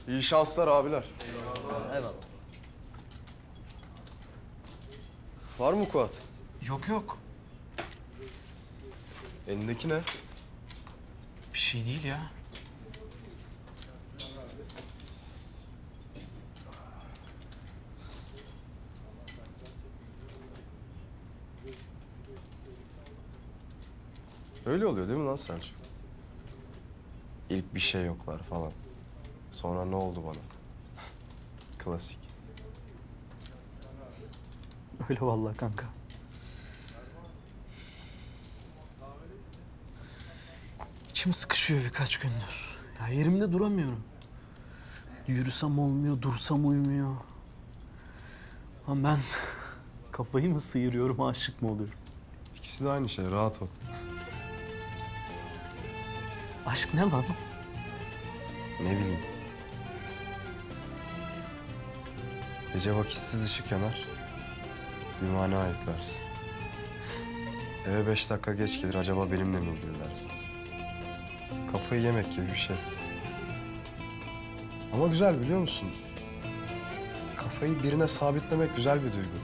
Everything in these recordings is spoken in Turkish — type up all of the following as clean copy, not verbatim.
İyi şanslar abiler. Eyvallah. Var mı Kuat? Yok yok. Elindeki ne? Bir şey değil ya. Öyle oluyor değil mi lan Selçuk? İlk bir şey yoklar falan. Sonra ne oldu bana? Klasik. Öyle vallahi kanka. İçim sıkışıyor birkaç gündür. Ya yerimde duramıyorum. Yürüsem olmuyor, dursam uymuyor. Lan ben kafayı mı sıyırıyorum, aşık mı oluyorum? İkisi de aynı şey, rahat ol. Aşk ne lan? Ne bileyim. Gece vakitsiz ışık yanar. Bir mana yüklersin. Eve 5 dakika geç gelir, acaba benimle mi ilgili dersin? Kafayı yemek gibi bir şey. Ama güzel biliyor musun? Kafayı birine sabitlemek güzel bir duygu.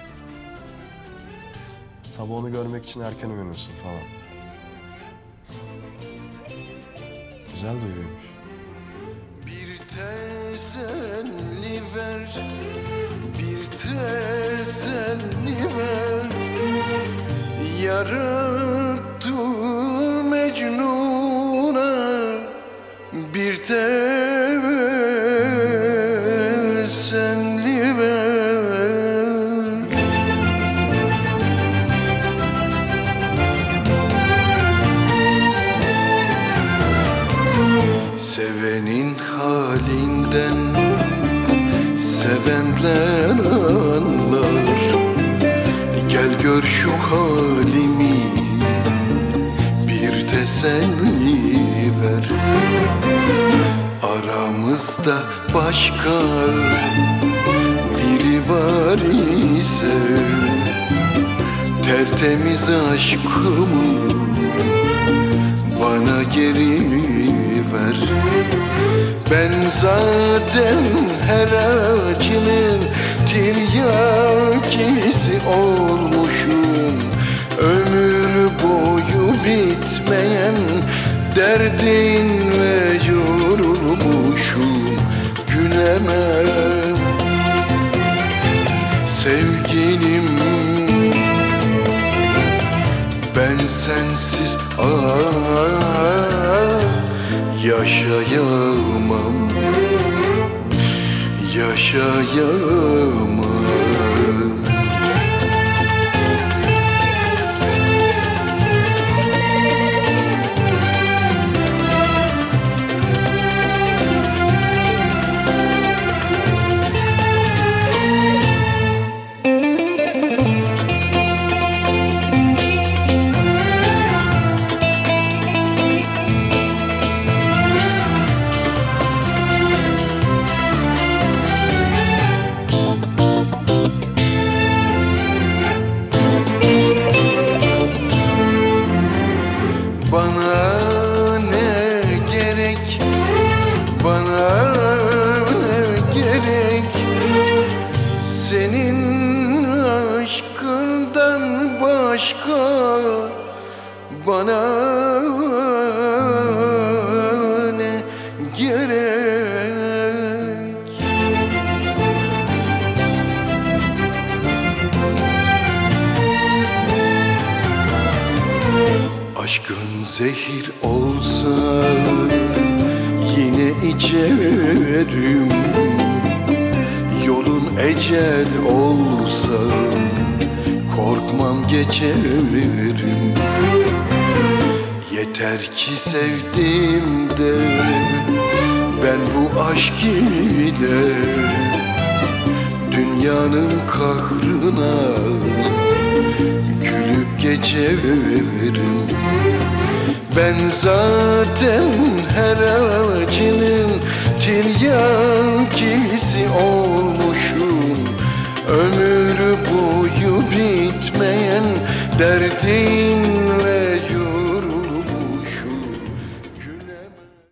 Sabah onu görmek için erken uyanıyorsun falan. Güzel duyguymuş. Bir teselli ver, bir teselli ver. Yarattım Mecnun'a bir teselli ver. Sevenin halinden sevenler anlar. Gel gör şu halimi, bir teselli ver. Aramızda başka biri var ise tertemiz aşkımı bana geri ver. Ben zaten her acının tiryakisi olmuşum. Ömür boyu bitmeyen derdinle yorulmuşum. Gülemem sevgilim, ben sensiz yaşayamam, yaşayamam. Bana ne gerek, bana ne gerek, senin aşkından başka bana ne gerek? Aşkın zehir olsa yine içerim. Yolun ecel olsa korkmam geçerim. Yeter ki sevdim de ben bu aşk ile dünyanın kahrına gülüp geçerim. Ben zaten her acının tiryakisi olmuşum. Ömür boyu bitmeyen derdin